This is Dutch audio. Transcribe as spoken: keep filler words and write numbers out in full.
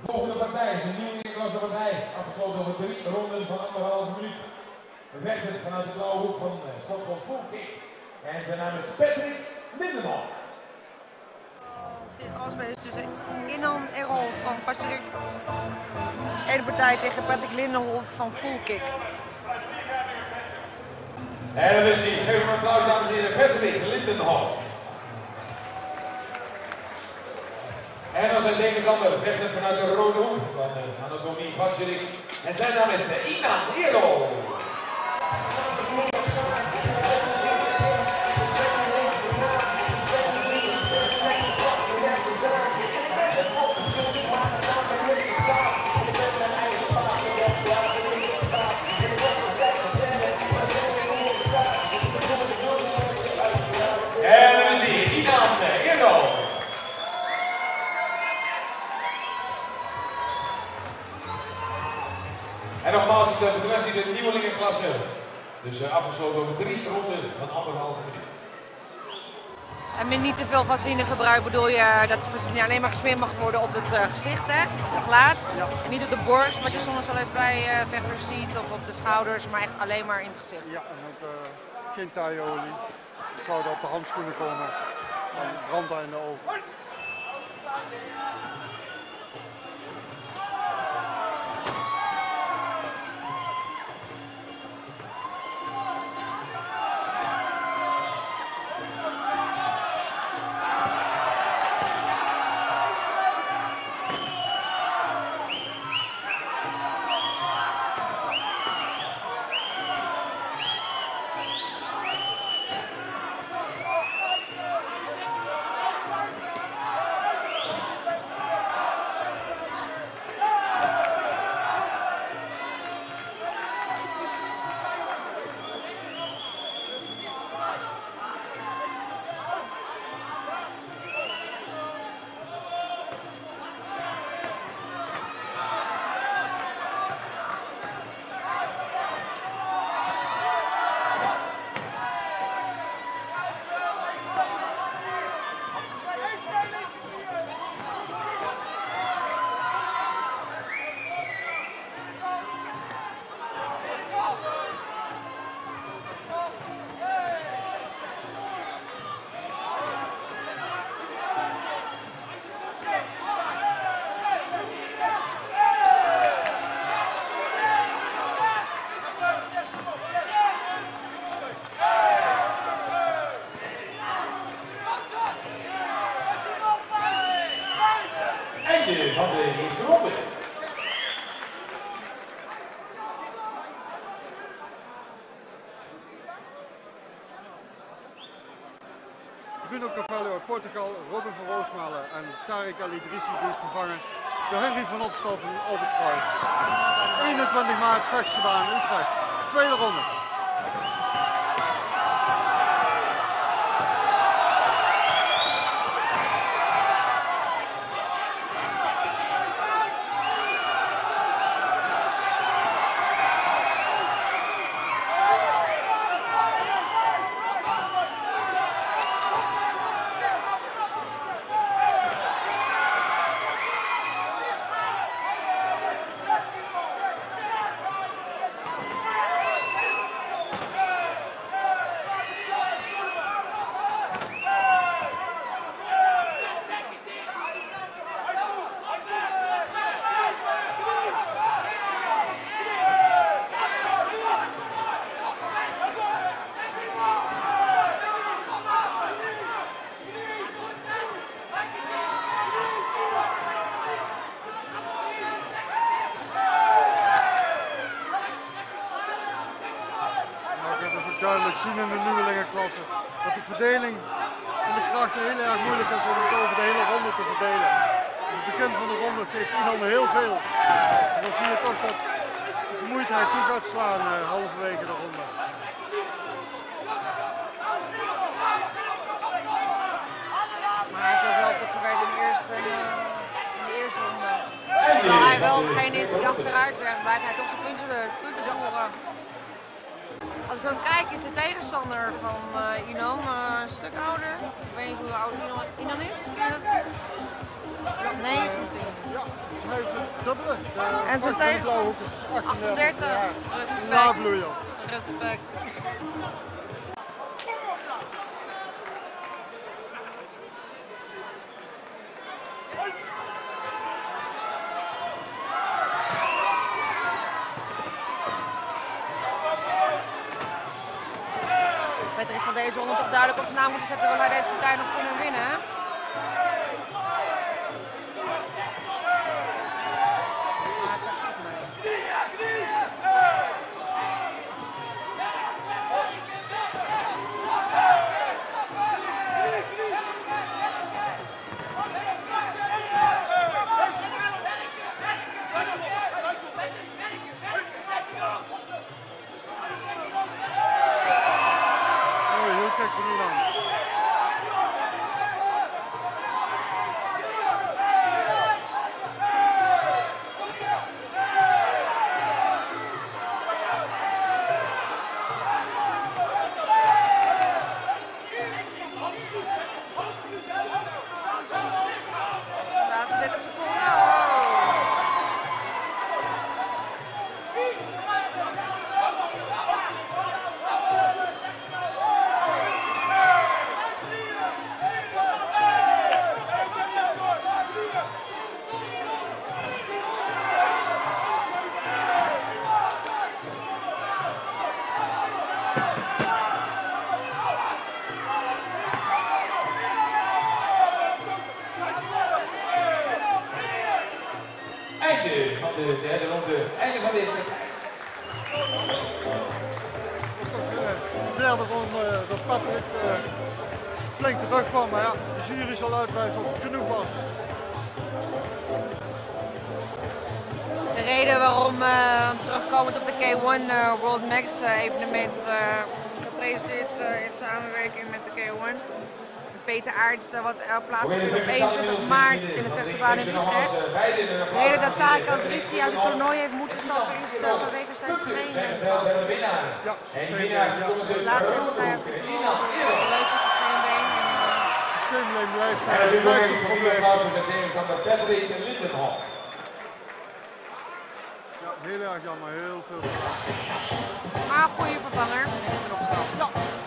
volgende partij is een nieuwe inklasse partij, afgesloten over drie ronden van anderhalve minuut. Vechter vanuit de blauwe hoek van sportschool Full Kick. En zijn naam is Patrick Lindenhoff. Zich afspelen tussen Inan Errol van Patrick. Ene partij tegen Patrick Lindenhoff van Full Kick. En dan is hij, geef een applaus dames en heren, Patrick Lindenhoff. En dan zijn tegenstander, vechter vanuit de rode hoek van uh, Anatomie Patrick. En zijn naam is uh, Inan Errol. En dan is die Inan Errol. En nogmaals, het betreft die de nieuwelingenklasse. Dus uh, afgesloten over drie ronden van anderhalve minuut. En met niet te veel vaseline gebruiken bedoel je dat de vaseline alleen maar gesmeerd mag worden op het uh, gezicht, hè? Het gelaat. Ja. En niet op de borst, wat je soms wel eens bij uh, vechters ziet, of op de schouders, maar echt alleen maar in het gezicht. Ja, en ook uh, geen taaiolie. Het zou er op de handschoenen komen. En brandt daar in de ogen. Einde van de eerste ronde. Bruno Carvalho uit Portugal, Robin van Roosmalen en Tarek El Idrissi die is vervangen door Henry van Opstal van Albert Kruis. eenentwintig maart, Vechtstebaan, Utrecht. Tweede ronde. Duidelijk zien in de nieuwelingenklasse dat de verdeling in de krachten heel erg moeilijk is om het over de hele ronde te verdelen. In het begin van de ronde geeft Inan heel veel. En dan zie je toch dat de vermoeidheid toe gaat slaan uh, halverwege de ronde. Maar hij heeft ook wel goed gewerkt in de eerste, uh, in de eerste ronde. Terwijl hij wel degene is die achteruit werkt, blijft hij toch zijn punten, punten scoren. Als ik dan kijk is de tegenstander van uh, Inan uh, een stuk ouder. Ik weet niet hoe oud Inan, Inan is. Ken je dat? negentien. Ja, dus hij is het dubbele. De En zijn Frank van de tegenstander Blauwhoek is achtendertig. achtendertig. Ja. Respect. Nabloeier. Respect. Petter is van deze ronde toch duidelijk op zijn naam moeten zetten, wil hij deze partij nog kunnen winnen. Kijk voor die aan. Laatste dertig seconden. Oh. Einde van de derde ronde. Einde van deze partij. De derde ronde dat Patrick uh, flink terugkwam, maar ja, de jury zal uitwijzen of het genoeg was. De reden waarom uh, terugkomend op de K één uh, World Max uh, evenement uh, gepresenteerd uh, in samenwerking met de K één. Peter Aerts, uh, wat uh, plaatsvindt op eenentwintig maart in de vechtbaan in Utrecht. De reden dat Tarek El-Drissi uit het toernooi heeft moeten stappen is uh, vanwege zijn scheen. Ja, scheenbeen, ja. De laatste partij heeft hij verloren. Leuk is zijn scheenbeen. De scheenbeen blijft En uh, nu blijft nog het eens een probleem. applaus voor zijn tegenstander Patrick Lindenhoff. Ja, heel erg jammer, heel veel gedaan. Maar een goede vervanger en ik ben opstaan. Ja.